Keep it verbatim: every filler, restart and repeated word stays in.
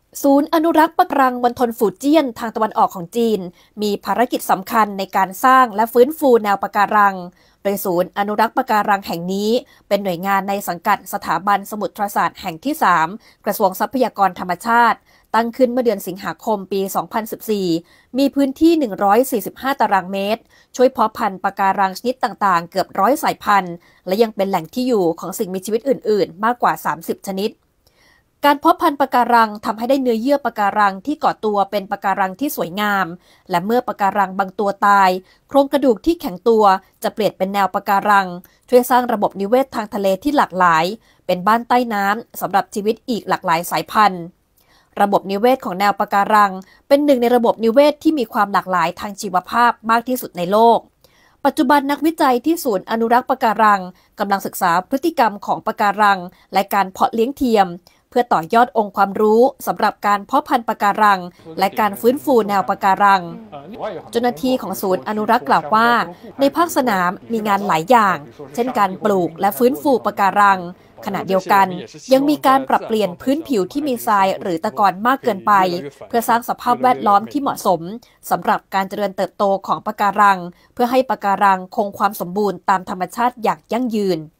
ศูนย์อนุรักษ์ปะการังมณฑลฝูเจี้ยนทางตะวันออกของจีนมีภารกิจสำคัญในการสร้างและฟื้นฟูแนวปะการังโดยศูนย์อนุรักษ์ปะการังแห่งนี้เป็นหน่วยงานในสังกัดสถาบันสมุทรศาสตร์แห่งที่ สาม กระทรวงทรัพยากรธรรมชาติตั้งขึ้นเมื่อเดือนสิงหาคมปี สองพันสิบสี่ มีพื้นที่ หนึ่งร้อยสี่สิบห้า ตารางเมตรช่วยเพาะพันธุ์ปะการังชนิดต่างๆ เกือบร้อยสายพันธุ์และยังเป็นแหล่งที่อยู่ของสิ่งมีชีวิตอื่นๆ มากกว่า สามสิบ ชนิดการเพาะพันธุ์ปะการังทำให้ได้เนื้อเยื่อปะการังที่ก่อตัวเป็นปะการังที่สวยงามและเมื่อปะการังบางตัวตายโครงกระดูกที่แข็งตัวจะเปลี่ยนเป็นแนวปะการังช่วยสร้างระบบนิเวศทางทะเลที่หลากหลายเป็นบ้านใต้น้ำสำหรับชีวิตอีกหลากหลายสายพันธุ์ระบบนิเวศของแนวปะการังเป็นหนึ่งในระบบนิเวศที่มีความหลากหลายทางชีวภาพมากที่สุดในโลกปัจจุบันนักวิจัยที่ศูนย์อนุรักษ์ปะการังกำลังศึกษาพฤติกรรมของปะการังและการเพาะเลี้ยงเทียมเพื่อต่อยอดองค์ความรู้สำหรับการเพาะพันธุ์ปะการังและการฟื้นฟูแนวปะการังเจ้าหน้าที่ของศูนย์อนุรักษ์กล่าวว่าในภาคสนามมีงานหลายอย่างเช่นการปลูกและฟื้นฟูปะการังขณะเดียวกันยังมีการปรับเปลี่ยนพื้นผิวที่มีทรายหรือตะกอนมากเกินไปเพื่อสร้างสภาพแวดล้อมที่เหมาะสมสำหรับการเจริญเติบโตของปะการังเพื่อให้ปะการังคงความสมบูรณ์ตามธรรมชาติอย่างยั่งยืน